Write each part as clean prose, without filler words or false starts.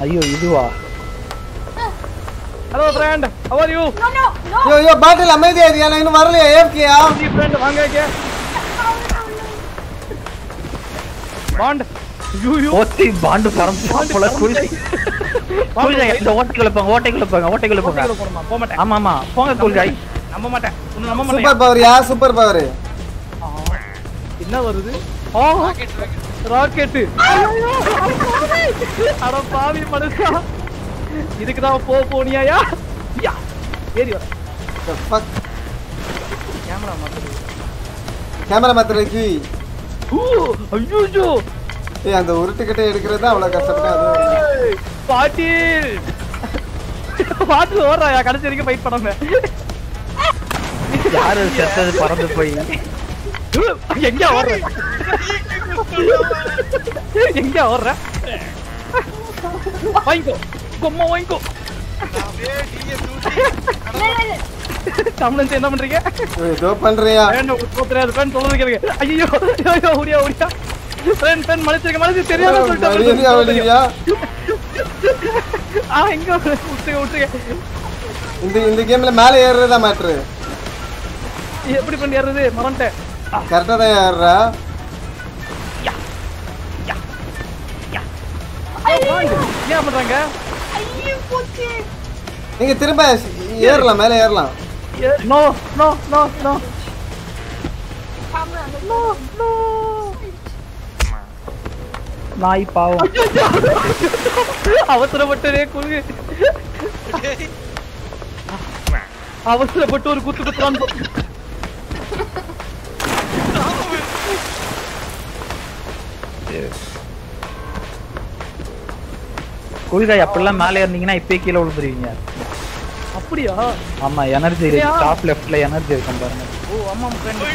ஐயோ இதுவா? Hello friend, how are you? Yo bottle அமைதியா இரு, நான் இன்னும் வரலையா? ஏப்கியா ஃப்ரெண்ட் வாங்க இங்க. பாண்ட் ஓத்தி பாண்ட் பறந்து போல குளிச்சு. குளிச்சு இந்த ஓட்டைக்குள்ள போங்க. போக மாட்டேன். ஆமா போங்க குளிச்சு. நம்ப மாட்டேன். நம்ப மாட்டேன். சூப்பர் பவர் யா, சூப்பர் பவர். என்ன வருது? ராக்கெட். அட பாவி மனுஷா, இதுக்கு தான் போனியா? யா ஏறி வர. the fuck கேமரா மாத்துறதுக்கு. ஐயோ ஏய் அந்த உருட்டுக்கிட்டே எடுக்கிறது தான் அவ்வளவு கஷ்டப்பட்டேன். பாட்டில் ஓடுறாயா கடைசி வரைக்கும் ஃபைட் பண்ணாம? யாரு செத்தது பறந்து போய் எங்க ஓடுற? வாங்கிக்கோ கொம்மா வாங்கிக்கோ. தமிழன் என்ன பண்றீங்க? ஏதோ பண்றியா? சொல்லுது கேளுங்க. ஐயோ ஓடியா ஃப்ரெண்ட் மனுஷங்க தெரியாம சொல்லிட்டேன். எங்க விட்டுங்க. இந்த கேம்ல மேல ஏறுறதா மேட்ரு. எப்படி பண்ணி ஏறுறது? மறந்துட்டேன். கரெக்டா தான் ஏறுறா. என்ன பண்றாங்க? நீங்க திரும்ப ஏறலாம், மேல ஏறலாம். நோ நாய் பாவம். அவசரப்பட்டே குறுகு. அவசரப்பட்டு ஒரு குத்து குத்துறான். குளிகாய் அப்படிலாம் மேலே ஏறினீங்கன்னா இப்பயே கீழே விழுந்துருவீங்க. அப்படியா? ஆமா எனர்ஜி இருக்கு. டாப் லெஃப்ட்ல எனர்ஜி இருக்கும் பாருங்க. ஓ ஆமா ஃப்ரெண்ட்.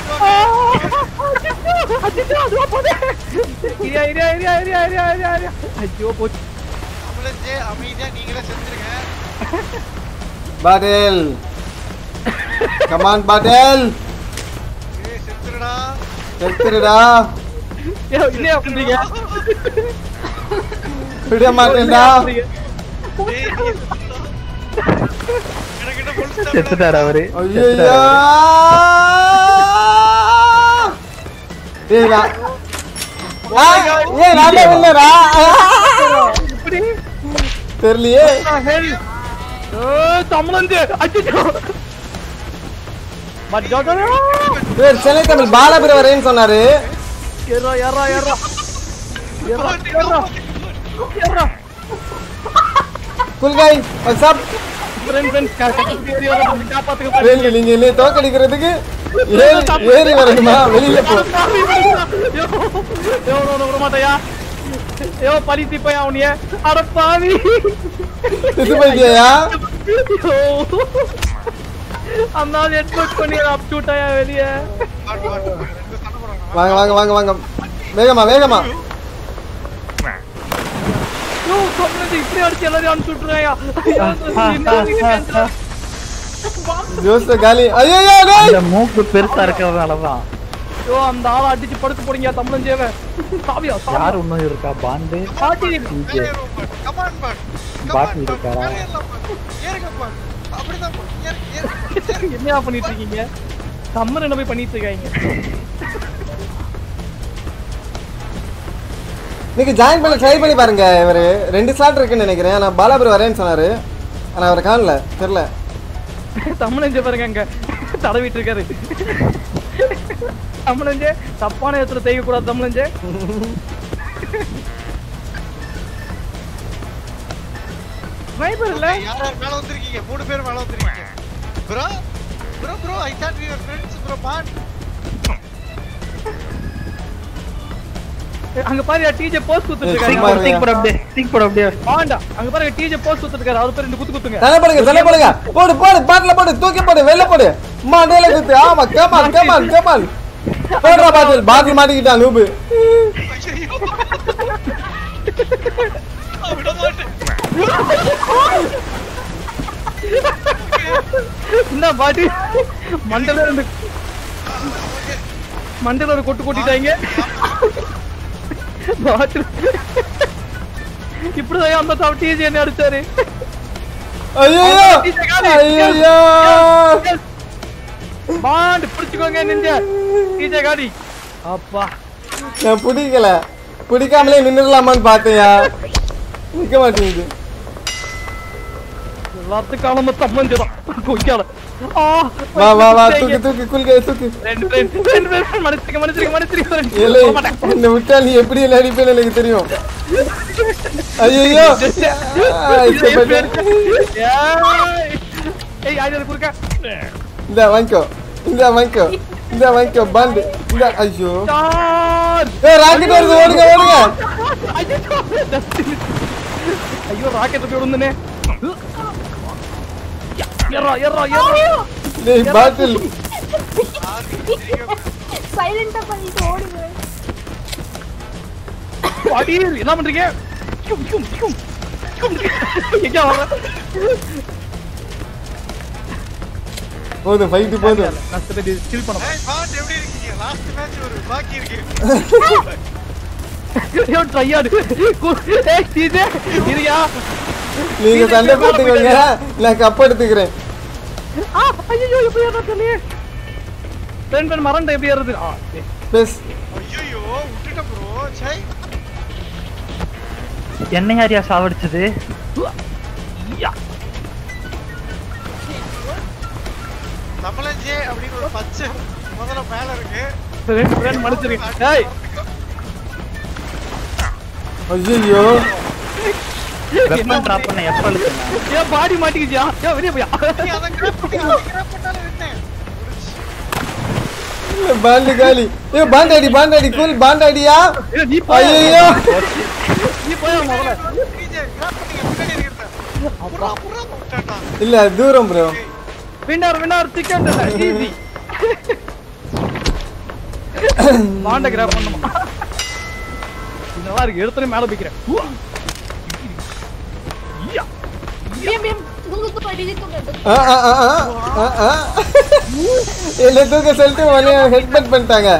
ஐயோ போச்சு. அம்புலன்ஸ் அமைதியா நீங்களே செத்துருங்க. பாட்டில் கமான் பாட்டில். ஏய் செத்துடுடா. என்ன பண்றீங்க? விட மாட்டேன்டா. செத்துட்டாரு அவரு. ஐயோ ஏய் நானே இல்லடா. இப்படி தெரியலையே. தமிழந்து அடிச்சோ. பேர் சென்னை தமிழ் பாலபுர வரேன்னு சொன்னாரு. ஏறா குல்காய் வாட்ஸ்அப் நீங்க என்ன தோக்கடிக்கிறதுக்கு ஏறி வரணுமா? வெளியில போ. மாட்டையா? பழித்து போய் அவனிய அட பாவி இது பண்ணியா? அந்த ஹெட்போட் பண்ணி அப்சூட்டாயா வெளிய. வாங்க வாங்க வாங்க வாங்க வேகமா வேகமா. இப்படி அடிச்சு எல்லாரையும் அனுப்பிச்சு விட்டுறாயா? ஜோஸ் காலி. ஐயோ இந்த மூக்கு பெருசா இருக்கிறதுனாலதான். அந்த ஆளை அடிச்சு படுத்து போறீங்க தமிழஞ்சேவ. சாவியா யார் இன்னும் இருக்கா? பாண்டு பாட்டில் இருக்காரா? என்ன பண்ணிட்டு இருக்கீங்க? சம்மர் என்ன போய் பண்ணிட்டு இருக்காங்க? நீங்க ஜாயின் பண்ண ட்ரை பண்ணி பாருங்க. இவரு 2 ஸ்லாட் இருக்குன்னு நினைக்கிறேன். நான் பாலாபுரம் வரேன்னு சொன்னாரு. ஆனா அவரை காணல, தெரியல. தமிழஞ்சே பாருங்க அங்க தடவிட்டு இருக்காரு. தமிழஞ்சே தப்பான இடத்துல தேய்க்க கூடாது. தமிழஞ்சே ஸ்னைப்பர் இல்ல. யார் மேல வந்திருக்கீங்க? 3 பேர் மேல வந்திருக்கீங்க. bro I thought we were friends bro. பாண்ட் அங்க பாரு டிஜே போஸ்ட் குத்துட்டு இருக்காரு. ஸ்டிக் போடு அப்படியே. பாண்டா அங்க பாருங்க டிஜே போஸ்ட் குத்துட்டு இருக்காரு. அவர் பேர் இந்த குத்து குத்துங்க. தலை போடுங்க போடு பாட்ல போடு, தூக்கி போடு, வெல்ல போடு, மாடேல குத்து. ஆமா கமான் போடுறா. பாட்டில் மாட்டிக்கிட்டான் நூபு. விட மாட்டேன். என்ன பாட்டி மண்டல ஒரு கொட்டு கொட்டிட்டாங்க. இப்படிதான் அந்த டிஜே என்ன அடிச்சாரு. ஐயோ ஐயோ பாண்ட் பிடிச்சுக்கோங்க நிஞ்ச டிஜே காடி. அப்பா நான் பிடிக்காமலே நின்னுடலாமான்னு பார்த்தேயா, நிக்க மாட்டேங்குது. எல்லாத்துக்கான சம்மந்தம் குயிக்கால. வா வா வா தூக்கு குல்கே தூக்கு. என்ன விட்டா நீ எப்படி எல்லாம் அடிப்பேன்னு எனக்கு தெரியும். ஐயோ இந்த வாங்கிக்கோ பாண்டு இந்த. ஐயோ ராக்கெட் வருது, ஓடுங்க. ஐயோ ராக்கெட் விழுந்துனே. பாட்டில் சைலண்டா பண்ணிட்டு ஓடுங்க. அடி என்ன பண்றீங்க? எங்க வர? போதும் ஃபைட் போதும். நான் ஸ்கில் பண்ணேன். ஏய் பாட் எப்படி இருக்கீங்க? லாஸ்ட் மேட்ச் ஒரு பாக்கி இருக்கு. ஐயோ ட்ரையாடு. ஏய் டிஜே இருயா. நீங்க சண்டை போட்டுக்கோங்க, நான் கப் எடுத்துக்கிறேன். ஐயோ எப்படி ஏறதுல? ரெண்டு மரண்ட எப்படி ஏறது? பெஸ் ஐயோ விட்டுட்ட ப்ரோ. சை என்ன யாரியா சாவடிச்சது? தமிழஞ்சே அப்படின்னு ஒரு பச்சை முதல்ல மேல இருக்கு. ரெண்டு மனுஷரு. ஏய் ஐயோ வெப்பன் டிராப் பண்ண எப்ப அழுத்துனா? ஏன் பாடி மாட்டிக்கிச்சியா? ஏன் வெளிய போயா? நீ அத கிராப் பண்ணால என்ன? பாண்டு காலி. ஏ பாண்டாடி கூல் பாண்டாடியா. நீ போய் ஐயோ நீ போய் முதல்ல. டிஜே கிராப் பண்ணி பின்னாடி இருக்கற. புறா விட்டாடா. இல்ல தூரம் ப்ரோ. வின்னர் டிக்கெட் இல்ல ஈஸி. பாண்ட கிராப் பண்ணுமா? நல்லா இருக்கு, எடுத்துனே மேல போய்க்கிறேன். பிஎம் தூக்கு படிச்சு தூக்கு. இல்ல தூக்க சொல்லிட்டு உடனே ஹெட்பட் பண்ணிட்டாங்க.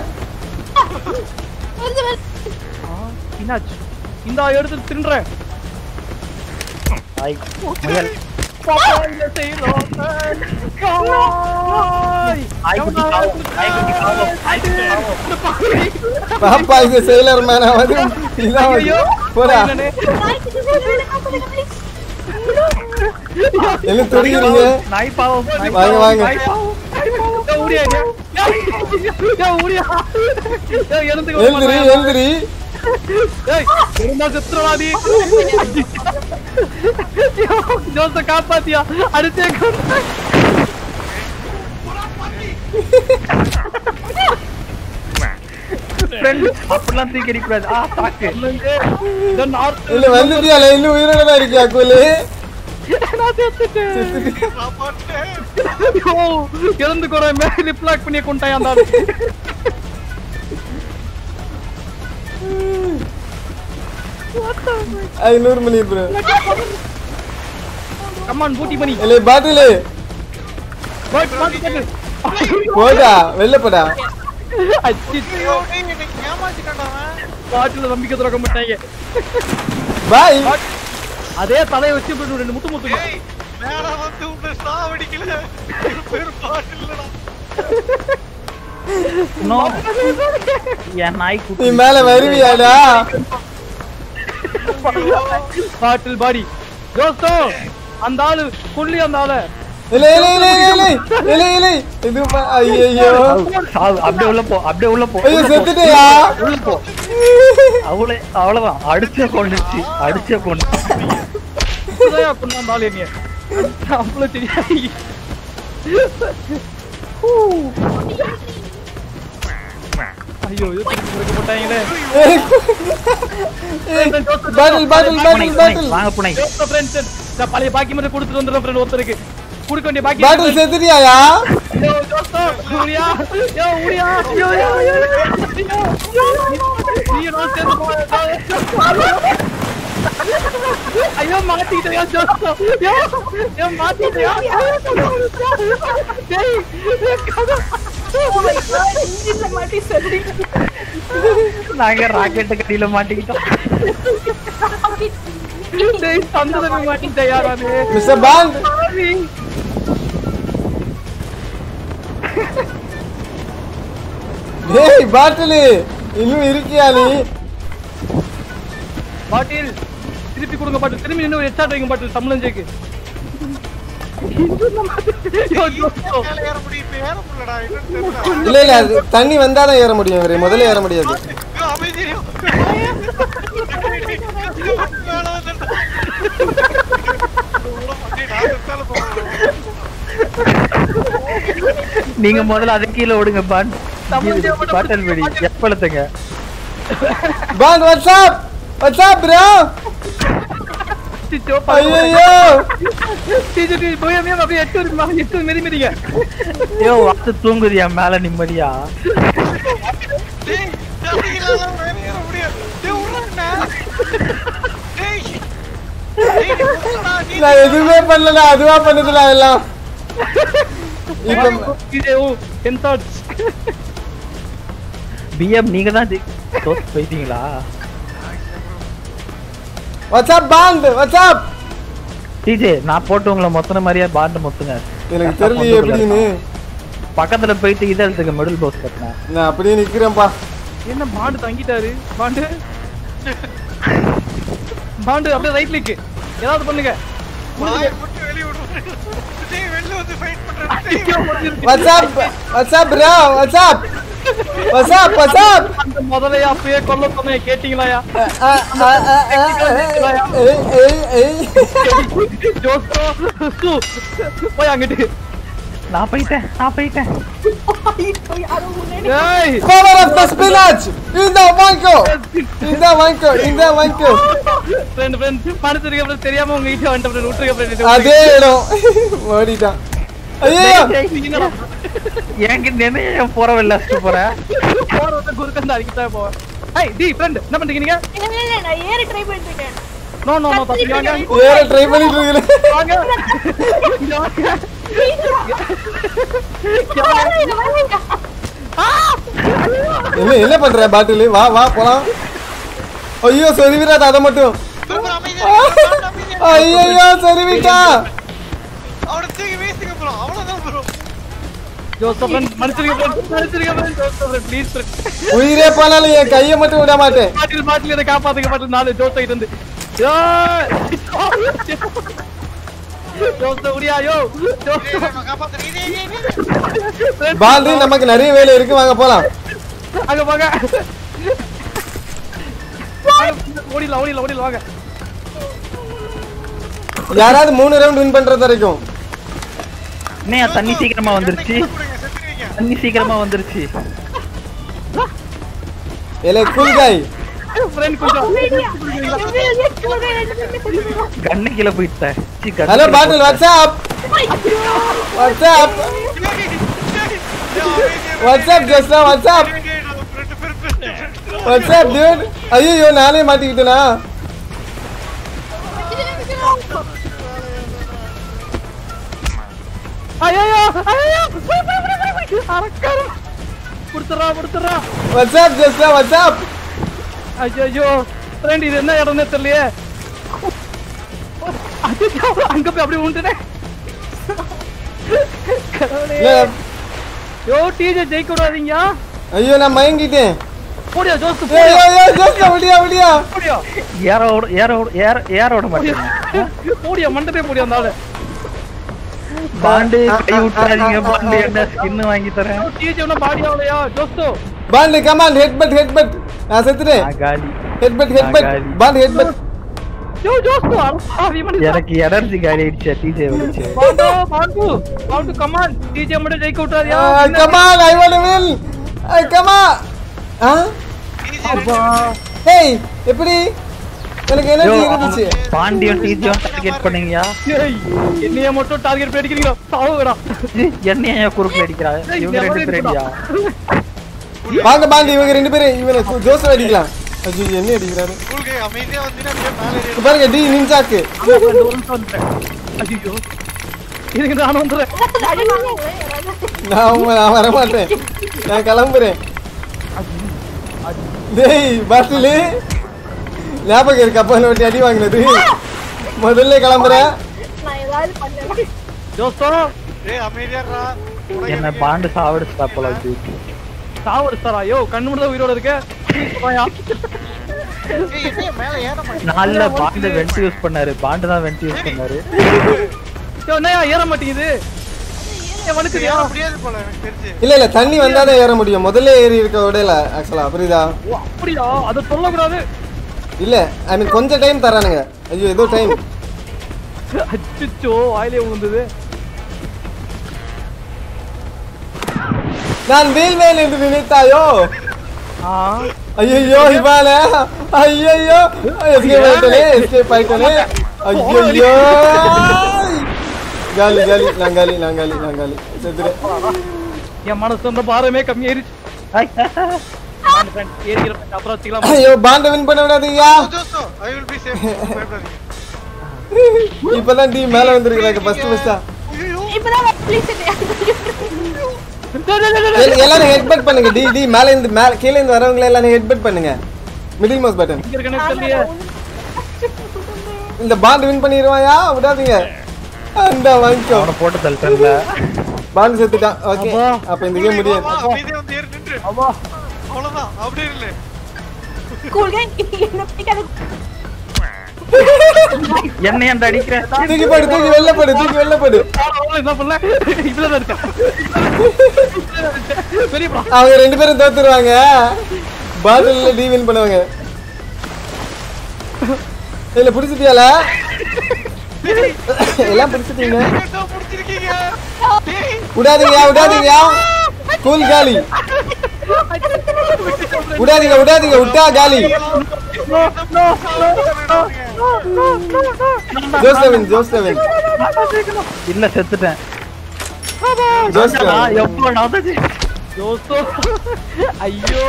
என்னாச்சு? இந்த எடுத்து தின்றேன். ஐ முயல் பாப்பாயில செய்றோம். ஐ குட்டி காவோ. பாப்பா இது சேலர் மேனா வந்து இதான் போடா. என்ன துடிக்கிறீங்க? நாய் பாவம். வாங்க ஊடியா ஊடியா. எழுந்திரி செத்துறாதி. ஜோச காப்பாத்தியா அடிச்சே. அப்படிலாம் தூக்கி அடிக்கூடாது. தாக்கு இல்ல வந்துட்டியால இன்னும் உயிரோட இருக்கியா கோலு? இறந்து கூட லிப் லாக் பண்ணி கொண்டாயா? 500 மணி ப்ரோ. கமான் பூட்டி பண்ணி. இல்ல பாட்டில் போடா வெல்ல போடா. ஐயோ நீ என்ன ஏமாத்திட்டடா அவன். பாட்டில நம்பிக்கை துறக்க மாட்டாங்க. பை. அதே தலைய வச்சு ரெண்டு முட்டு முட்டு. ஏய் மேல வந்து உன்னை சாவடிக்கல. பேர் பாட்டில்டா. நோ என் நாய் குட்டி நீ மேல வருவியாடா? பாட்டில் பாடி தோஸ்தோ அந்த ஆளு கொல்லி. அந்த ஆளு இல்ல இது ஐயோ அப்படியே உள்ள போ. ஐயோ செத்துட்டியா? உள்ள போ. அவ்வளவுதான் அடிச்சே கொண்டுச்சு. அந்த ஆளு என்ன அவ்வளவு தெரியாது. ஐயோ போட்டாங்களே. பாட்டில் வாங்க புனை. பழைய பாக்கி மட்டும் கொடுத்துட்டு வந்துடுறேன் ஃப்ரெண்ட். ஒருத்தருக்கு கொடுக்க வேண்டிய பாக்கி. பாட்டில் செத்துட்டியாயா? ஐயோ மாட்டிக்கிட்டயா ஜோஸ்தோ? மாட்டிக்கிட்டயா? நாங்க ராக்கெட் கடியில மாட்டிக்கிட்டோம். டேய் சந்தன மாட்டிட்டேன் யாரானே மிஸ்டர் பாண்ட் டேய் பாட்டில் இன்னும் இருக்கியா நீ பாட்டில் திருப்பி கொடுங்க பாட்டில் திரும்பி இன்னும் ஒரு எக்ஸ்ட்ரா வைங்க பாட்டில் சம்பளம் ஜெயிக்கு மேல ஏற முடியும் இப்ப ஏற முடியலடா என்னன்னு தெரியல இல்ல இல்ல அது தண்ணி வந்தாதான் ஏற முடியும் இவரே முதல்ல ஏற முடியாது ஐயோ, அமைதியா மேல வந்துட்டா. நான் செத்தால போறேன். நீங்க முதல்ல அதை கீழே விடுங்க பாட்டல் வெடி எப்பழுத்துங்க பாண்ட் வாட்ஸ் அப் bro ஐயோ டிஜி போயமே அப்படியே எட்டு மிதிங்க ஐயோ வாத்து தூங்குதியா மேல நிம்மதியா டேய் தண்ணியில மேல ஏற முடியாது டேய் உருறா டேய் டேய் உருறா நீ நான் எதுவுமே பண்ணல அதுவா பண்ணதுல எல்லாம் இப்போ டிஜி என் தாட்ஸ் பிஎம் நீங்க தான் தோத்து போயிட்டீங்களா வாட்ஸ் அப் பாண்ட் வாட்ஸ் அப் டிஜே நான் போட்டு உங்களை மொத்தன மாதிரியா பாண்டு மொத்துங்க எனக்கு தெரியல எப்படின்னு பக்கத்துல போயிட்டு இதை எடுத்துக்க மிடில் பாக்ஸ் கட்டினேன் நான் அப்படியே நிக்கிறேன்ப்பா என்ன பாண்டு தங்கிட்டாரு பாண்டு பாண்டு அப்படியே ரைட் கிளிக் ஏதாவது பண்ணுங்க வாயை மட்டும் வெளிய விடு டேய் வெளிய வந்து ஃபைட் பண்றேன் what's up bro what's up அந்த முதலையா அப்படியே கொல்ல சொன்னேன் கேட்டீங்களாயா ஜோஸ்கோ போய் அங்கிட்டு நான் போயிட்டேன் ஏய் power of the spinach இந்த வாங்கோ ஃப்ரெண்ட் மனசுக்கு அப்புறம் தெரியாம உங்க கிட்ட வந்துட்டு விட்டுருக்க ஃப்ரெண்ட் அதே இடம் ஓடிட்டான் ஐயோ என்கிட்ட என்ன போறவில்ல போறேன் போறத குறுக்கந்த அடிக்கிட்டே போறேன் ஏய் டி ஃப்ரெண்ட் என்ன பண்றீங்க நீங்க இல்ல நான் ஏற ட்ரை பண்ணிட்டு இருக்கேன் நோ தம்பி வாங்க வேற ட்ரை பண்ணிட்டு இருக்கேன் வாங்க இங்க வாங்க என்ன பண்ற பாட்டில் வா போலாம் ஐயோ சொருவிராத அத மட்டும் ப்ரோ அமைதியா ஐயோ சொருவிட்டா அவட தூக்கி வீசுங்க ப்ரோ அவ்வளவுதான் ப்ரோ ஜோசப் மனுஷருக்கு ஜோசப் ப்ளீஸ் உயிரே போனாலும் என் கையை மட்டும் விட மாட்டேன் பாட்டில் இதை காப்பாத்துங்க பாட்டில் நாலு ஜோசப் கிட்ட இருந்து ஜோசப் உரியாயோ ஜோசப் நம்ம காப்பாத்துறீங்க பால்டி நமக்கு நிறைய வேலை இருக்கு வாங்க போலாம் அங்க வாங்க ஓடில வாங்க யாராவது 3 ரவுண்ட் வின் பண்றது வரைக்கும் என்ன தண்ணி சீக்கிரமா வந்துருச்சு ஏலே கூல் காய் ஃப்ரெண்ட் கொஞ்சம் கண்ணு கீழே போயிட்டேன் ஹலோ பாட்டில் வாட்ஸ்அப் ஜஸ்டா வாட்ஸ்அப் டியூட் ஐயோ நானே மாட்டிக்கிட்டேனா ஐயோ அரக்கற புடுறா வாட்ஸ்அப் ஜஸ்டா வாட்ஸ்அப் ஐயோ ஃப்ரெண்ட் இது என்ன இடம்னே தெரியலையே அங்க போய் அப்படியே உண்டுனே யோ டிஜே ஜெயிக்க விடாதீங்க ஐயோ நான் மயங்கிட்டேன் போடியா ஜோஸ் ஐயோ ஜஸ்டா விடியா ஏற விட மாட்டேன் போடியா மண்டபே போடியா அந்த ஆளு பாண்டு கை விட்டாதீங்க பாண்டு என்ன ஸ்கின் வாங்கி தரேன் டிஜே என்ன பாடி ஆவலையா ஜோஸ்தோ பாண்டு கம் ஆன் ஹெட்பட் நான் செத்துறேன் காலி ஹெட்பட் பாண்டு ஹெட்பட் யோ ஜோஸ்தோ ஆவி மணி எனக்கு எனர்ஜி காலி ஆயிடுச்சு டிஜே வந்துச்சு பாண்டு கம் ஆன் டிஜே மட்டும் ஜெயிக்க விட்டாதியா come on I want to win come on hey எப்படி எனக்கு எனர்ஜி இருந்துச்சு பாண்டியன் டிஜேவும் டார்கெட் பண்ணீங்கயா என்னைய மட்டும் டார்கெட் பண்ணிக்கிறீங்க சாவுடா என்னைய குறுக்கு அடிக்கிறா இவங்க ரெண்டு பேரும் அடியா வாங்க பாண்டி இவங்க ரெண்டு பேரும் இவனை ஜோசப் அடிக்கலாம் ஐயோ என்ன அடிக்கிறாரு உங்களுக்கு அமைதியா வந்தீனா மேல ஏறி பாருங்க டி நிஞ்சாக்கு ஐயோ இதுக்கு நான் வந்துறேன் நான் வர மாட்டேன் நான் கிளம்புறேன் டேய் பாட்டில் ஞாபகம் இருக்கா அப்ப என்ன அடி வாங்கினது முதல்ல கிளம்புறேன் நான் ஏதாவது பண்ணல ஜோஸ்தோ டேய் அமைதியாடா என்ன பாண்டு சாவடிச்சா போல இருக்கு. சாவடிச்சாரா ஐயோ கண்ணு மட்டும் உயிரோட இருக்க வாயா. ஏய் என்ன மேல ஏற மாட்டேன் நாள்ல பாண்டு வெண்ட் யூஸ் பண்ணாரு. பாண்டு தான் வெண்ட் யூஸ் பண்ணாரு. ஐயோ என்னையா ஏற மாட்டேங்குது வழுக்குதியா ஏற முடியாது போல எனக்கு தெரிஞ்சு இல்ல தண்ணி வந்தாதான் ஏற முடியும் முதல்ல ஏறி இருக்க விடல ஆக்சுவலா புரியுதா ஓ அப்படியா அதை சொல்லக்கூடாது இல்ல ஐ மீன் கொஞ்சம் டைம் தரானுங்க ஐயோ ஏதோ டைம் அச்சோ வாயிலே விழுந்தது நான் வீழ்வேன் என்று நினைத்தாயோ ஐயோ இவால ஐயோ எஸ்கேப் ஆயிட்டனே ஐயோ காலி நான் காலி செத்துறேன் என் மனசு அந்த பாரமே கம்மியாயிருச்சு அப்புறம் வச்சுக்கலாம் ஐயோ பாண்ட வின் பண்ண விடாதீங்கயா ஜோஸ்தோ ஐ வில் பீ சேஃப் இப்பதான் டீம் மேல வந்திருக்காங்க ஃபர்ஸ்ட் மிஸ்டா இப்பதான் ப்ளீஸ் எல்லாரும் ஹெட்பட் பண்ணுங்க டி மேல இருந்து கீழ இருந்து வரவங்க எல்லாரும் ஹெட்பட் பண்ணுங்க மிடில் மவுஸ் பட்டன் இங்க இருக்கனே தெரியல இந்த பாண்ட் வின் பண்ணிடுவாயா விடாதீங்க அந்த வாங்கிக்கோ அவனை போட்டு தள்ளிட்டேன்ல. பாண்ட் செத்துட்டான் ஓகே அப்ப இந்த கேம் முடியாது அமைதியா வந்து ஏறி நின்று அப்பா அவ்வளவுதான் அப்படியே இல்ல கூல் கேம் என்ன பிடிக்காது என்ன ஏன்டா அடிக்கிற? தூக்கி வெளில போடு என்ன பண்ணல இதுலதான் இருக்கேன் பெரிய அவங்க ரெண்டு பேரும் தோத்துருவாங்க பாட்டில்ல டி வின் பண்ணுவாங்க இல்ல புடிச்சிட்டியால எல்லாம் புடிச்சிட்டீங்க என்ன புடிச்சிருக்கீங்க விடாதீங்க கூல் காலி விடாதீங்க விட்டா காலி ஜோஸ்டவின் இல்ல செத்துட்டேன். ஜோஸ்டவின் எப்போ நான் ஜோஸ்தோ ஐயோ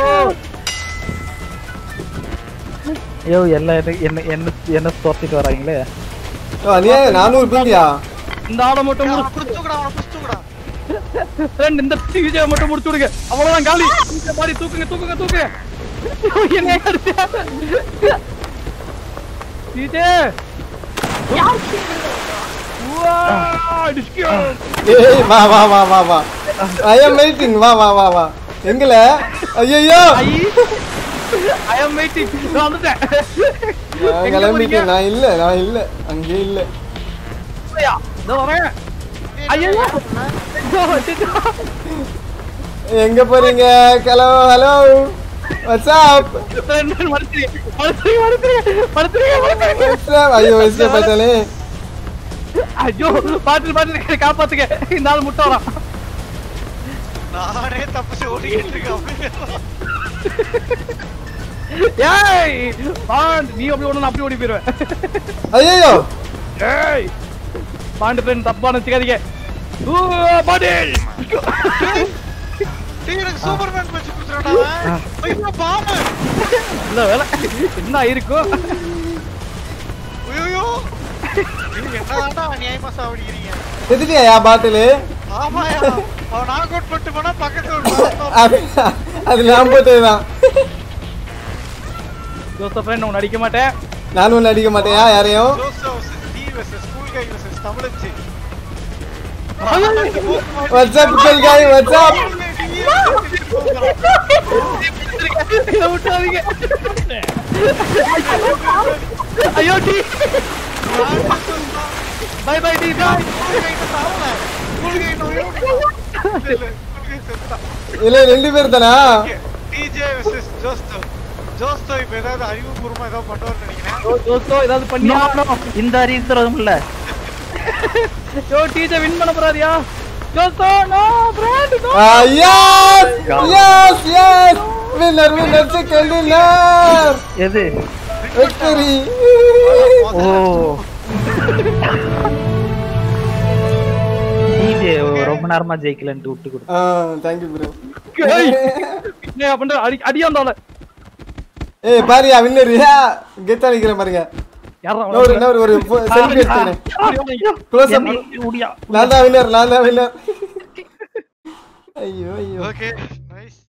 ஐயோ எல்லாம் என்ன தோத்திட்டு வராங்களே. நீ 400 பீட்டியா இந்த ஆளை மட்டும் அவனை புடிச்சுக்கடா இந்த விஜய மட்டும் முடிச்சு விடுங்க அவ்வளவுதான் காலி இந்த மாதிரி தூக்குங்க என்ன விஜய் ஏய் வா ஐ அம் வெயிட்டிங் வா எங்கல ஐயோ ஐ அம் வெயிட்டிங் வந்துட்டேன் கிளம்பிட்டேன் நான் இல்ல அங்கே இல்ல இதோ வரேன் ஐயோ எங்க போறீங்க ஹலோ வாட்ஸ் அப் ஐயோ எஸ்கேப் ஆயிட்டானே ஐயோ பாட்டில் காப்பாத்துங்க இந்த ஆள் முட்டை வரான் நானே தப்பிச்சு ஓடிக்கிட்டு இருக்கேன் ஏய் பாண்ட் நீ அப்படி ஓடணும் அப்படி ஓடி போயிருவேன் ஐயோ ஏய் பாண்ட் ஃப்ரெண்ட் தப்பா நினைச்சுக்காதீங்க பாண்டில் எனக்கு சூப்பர்மேன் வச்சு குடுத்துறடா ஐயோ பாம்பு இல்ல வேலை என்ன இருக்கும் ஐயோ நீங்க என்னடா அநியாயமா சாவடிக்கிறீங்க எதுக்கியா பாட்டில் ஆமாயா அவன் நாக் அவுட் பண்ணிட்டு போனா பக்கத்துல ஒரு அது நான் போட்டதுதான் ஜோசப் ஃப்ரெண்ட் நான் அடிக்க மாட்டேன் நானும் ஒண்ணு அடிக்க மாட்டேயா யாரையும் ஸ்கூல் கை வெர்சஸ் தமிழச்சி வாட்ஸ்அப் ஸ்கூல் கை வாட்ஸ்அப் இத விட்டாதீங்க ஐயோ டி பை பை டி பாய் இல்ல ரெண்டு பேர் தானா டிஜே வெர்சஸ் ஜோஸ்தோ இப்ப ஏதாவது அறிவுபூர்வமா ஏதாவது பண்ணுவார்னு நினைக்கிறேன் ஜோஸ்தோ ஏதாவது பண்ணியா இந்த அறிவுறதும் இல்ல. யோ டிஜே வின் பண்ண போறாரியா ஜோஸ்தோ no friend no yes winner second winner எது? விக்டரி ஓ டிஜே ரொம்ப நேரமா ஜெயிக்கலன்னு விட்டு கொடு. தேங்க் யூ ப்ரோ என்ன பண்ற அடியாந்தால ஏய் பாரியா வின்னரியா கெத்தா நிக்கிற பாருங்க யாரா ஒரு செல்ஃபி எடுத்துறேன் க்ளோஸ் அப் முடியா நான் தான் வின்னர் ஐயோ ஓகே நைஸ்